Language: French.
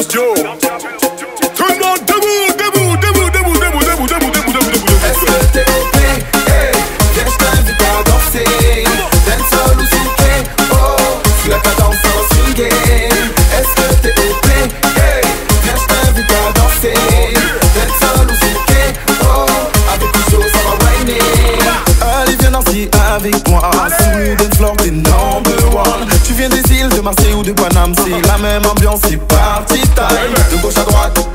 Joe. Tout le monde debout, debout, debout, debout, debout, debout, debout, debout, debout, debout. Est-ce que t'es OP? Hey, viens, je t'invite à danser. Dancehall ou swing, oh, suis la cadence, ça va swinguer. Est-ce que t'es OP? Hey, viens, je t'invite à danser. Dancehall ou swing, oh, avec le show, ça va whiner. Allez, viens danser avec moi. Sur le dance floor, t'es number one. Tu viens des îles de Marseille ou de Paname, c'est la même ambiance, c'est party time. De gauche à droite,